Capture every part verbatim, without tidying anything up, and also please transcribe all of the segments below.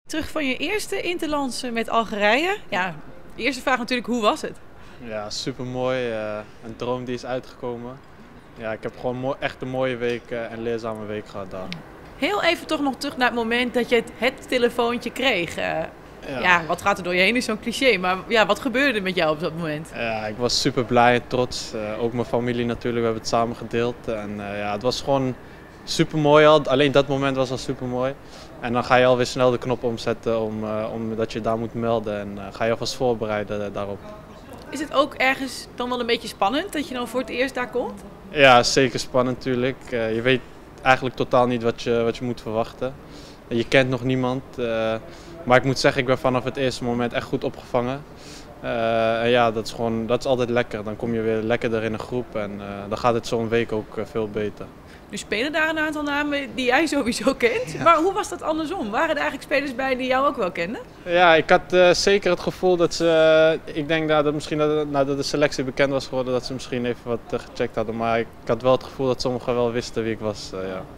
Terug van je eerste interlandse met Algerije. Ja, de eerste vraag natuurlijk, hoe was het? Ja, supermooi. Uh, een droom die is uitgekomen. Ja, ik heb gewoon mo echt een mooie week uh, en leerzame week gehad daar. Heel even toch nog terug naar het moment dat je het, het telefoontje kreeg. Uh, ja. ja, wat gaat er door je heen is zo'n cliché, maar ja, wat gebeurde er met jou op dat moment? Ja, ik was super blij en trots. Uh, ook mijn familie natuurlijk, we hebben het samen gedeeld. En uh, ja, het was gewoon super mooi al. Alleen dat moment was al super mooi. En dan ga je alweer snel de knop omzetten om, uh, omdat je daar moet melden en uh, ga je alvast voorbereiden uh, daarop. Is het ook ergens dan wel een beetje spannend dat je dan voor het eerst daar komt? Ja, zeker spannend natuurlijk. Uh, je weet eigenlijk totaal niet wat je, wat je moet verwachten. Je kent nog niemand. Uh, maar ik moet zeggen, ik ben vanaf het eerste moment echt goed opgevangen. Uh, en ja, dat is, gewoon, dat is altijd lekker. Dan kom je weer lekkerder in een groep en uh, dan gaat het zo'n week ook uh, veel beter. Nu spelen daar een aantal namen die jij sowieso kent. Ja. Maar hoe was dat andersom? Waren er eigenlijk spelers bij die jou ook wel kenden? Ja, ik had uh, zeker het gevoel dat ze... Uh, ik denk nou, dat misschien dat, nadat de selectie bekend was geworden, dat ze misschien even wat uh, gecheckt hadden. Maar ik had wel het gevoel dat sommigen wel wisten wie ik was. Uh, ja.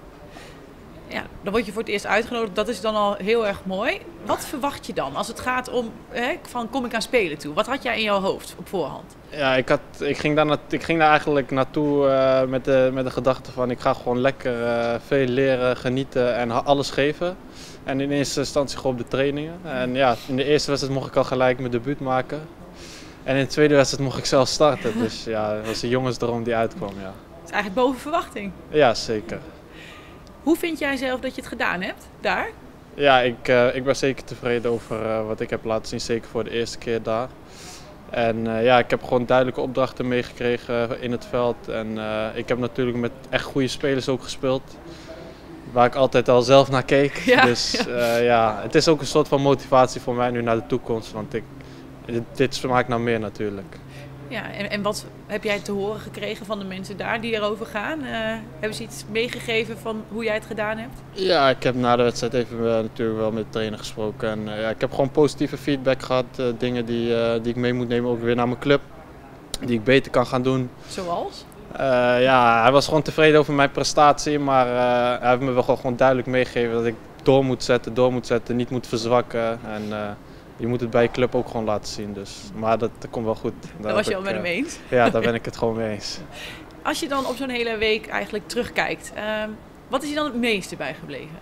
Ja, dan word je voor het eerst uitgenodigd. Dat is dan al heel erg mooi. Wat verwacht je dan als het gaat om, hè, van kom ik aan spelen toe? Wat had jij in jouw hoofd op voorhand? Ja, ik, had, ik, ging, daar na, ik ging daar eigenlijk naartoe uh, met, de, met de gedachte van ik ga gewoon lekker uh, veel leren, genieten en alles geven. En in eerste instantie gewoon op de trainingen. En ja, in de eerste wedstrijd mocht ik al gelijk mijn debuut maken. En in de tweede wedstrijd mocht ik zelf starten. Dus ja, dat was een jongensdroom die uitkwam. Ja. Dat is eigenlijk boven verwachting. Ja, zeker. Hoe vind jij zelf dat je het gedaan hebt daar? Ja, ik, uh, ik ben zeker tevreden over uh, wat ik heb laten zien, zeker voor de eerste keer daar. En uh, ja, ik heb gewoon duidelijke opdrachten meegekregen in het veld. En uh, ik heb natuurlijk met echt goede spelers ook gespeeld, waar ik altijd al zelf naar keek. Ja, dus ja. Uh, ja, het is ook een soort van motivatie voor mij nu naar de toekomst, want ik, dit, dit smaakt naar meer natuurlijk. Ja, en, en wat heb jij te horen gekregen van de mensen daar die erover gaan? Uh, hebben ze iets meegegeven van hoe jij het gedaan hebt? Ja, ik heb na de wedstrijd even uh, natuurlijk wel met de trainer gesproken. En, uh, ja, ik heb gewoon positieve feedback gehad. Uh, dingen die, uh, die ik mee moet nemen ook weer naar mijn club. Die ik beter kan gaan doen. Zoals? Uh, ja, hij was gewoon tevreden over mijn prestatie. Maar uh, hij heeft me wel gewoon duidelijk meegegeven dat ik door moet zetten, door moet zetten, niet moet verzwakken. En, uh, je moet het bij je club ook gewoon laten zien. Dus. Maar dat, dat komt wel goed. Daar dat was je al ik, met hem eens? Ja, daar ben ik het gewoon mee eens. Als je dan op zo'n hele week eigenlijk terugkijkt, uh, wat is je dan het meeste bijgebleven?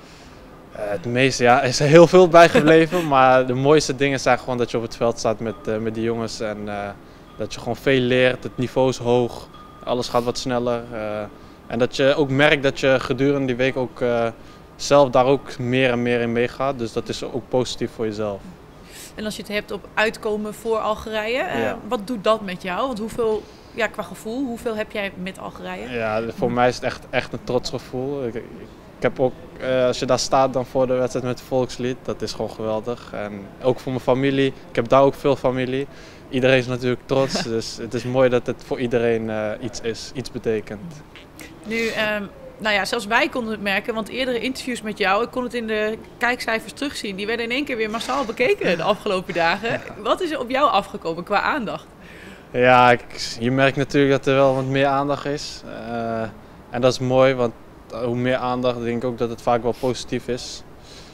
Uh, het meeste, ja, is er heel veel bijgebleven. Maar de mooiste dingen zijn gewoon dat je op het veld staat met, uh, met die jongens. En uh, dat je gewoon veel leert. Het niveau is hoog. Alles gaat wat sneller. Uh, en dat je ook merkt dat je gedurende die week ook uh, zelf daar ook meer en meer in meegaat. Dus dat is ook positief voor jezelf. En als je het hebt op uitkomen voor Algerije, uh, ja. wat doet dat met jou? Want hoeveel, ja, qua gevoel, hoeveel heb jij met Algerije? Ja, voor mij is het echt, echt een trots gevoel. Ik, ik heb ook, uh, als je daar staat dan voor de wedstrijd met het volkslied, dat is gewoon geweldig. En ook voor mijn familie, ik heb daar ook veel familie. Iedereen is natuurlijk trots, dus het is mooi dat het voor iedereen uh, iets is, iets betekent. Nu, um... Nou ja, zelfs wij konden het merken, want eerdere interviews met jou, ik kon het in de kijkcijfers terugzien. Die werden in één keer weer massaal bekeken de afgelopen dagen. Ja. Wat is er op jou afgekomen qua aandacht? Ja, ik, je merkt natuurlijk dat er wel wat meer aandacht is. Uh, en dat is mooi, want hoe meer aandacht, denk ik ook dat het vaak wel positief is.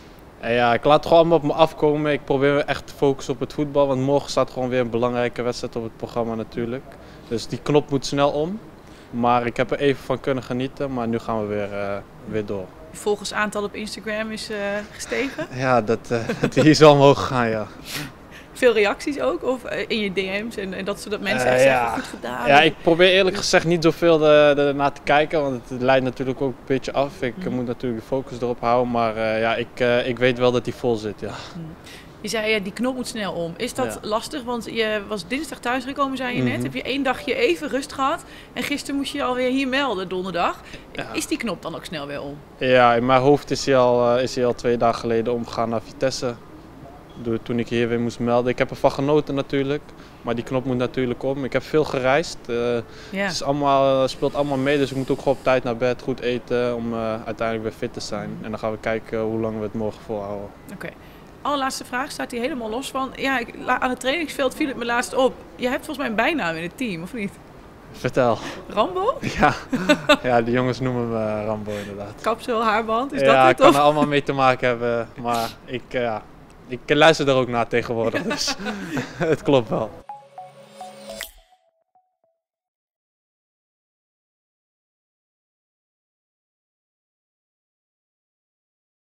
En ja, ik laat het gewoon allemaal op me afkomen. Ik probeer me echt te focussen op het voetbal, want morgen staat gewoon weer een belangrijke wedstrijd op het programma natuurlijk. Dus die knop moet snel om. Maar ik heb er even van kunnen genieten, maar nu gaan we weer, uh, weer door. Je volgersaantal op Instagram is uh, gestegen? Ja, dat, uh, die is wel omhoog gegaan, ja. Veel reacties ook? Of uh, in je D M's en, en dat soort mensen uh, echt ja. zeggen, goed gedaan? Ja, ik probeer eerlijk gezegd niet zoveel ernaar te kijken, want het leidt natuurlijk ook een beetje af. Ik mm. moet natuurlijk de focus erop houden, maar uh, ja, ik, uh, ik weet wel dat die vol zit, ja. Mm. Je zei, ja, die knop moet snel om. Is dat ja. lastig? Want je was dinsdag thuisgekomen, zei je net. Mm-hmm. Heb je één dagje even rust gehad. En gisteren moest je je alweer hier melden, donderdag. Ja. Is die knop dan ook snel weer om? Ja, in mijn hoofd is hij al, uh, is hij al twee dagen geleden omgegaan naar Vitesse. Toen ik hier weer moest melden. Ik heb ervan genoten natuurlijk. Maar die knop moet natuurlijk om. Ik heb veel gereisd. Uh, ja. Het is allemaal, speelt allemaal mee. Dus ik moet ook gewoon op tijd naar bed, goed eten. Om uh, uiteindelijk weer fit te zijn. En dan gaan we kijken hoe lang we het morgen volhouden. Oké. Okay. Allerlaatste vraag, staat hier helemaal los van. Ja, ik, aan het trainingsveld viel het me laatst op. Je hebt volgens mij een bijnaam in het team, of niet? Vertel. Rambo? Ja, ja, die jongens noemen me Rambo inderdaad. Kapsel, haarband, is ja, dat het? Ja, kan of? er allemaal mee te maken hebben, maar ik, uh, ja, ik luister er ook naar tegenwoordig, dus het klopt wel.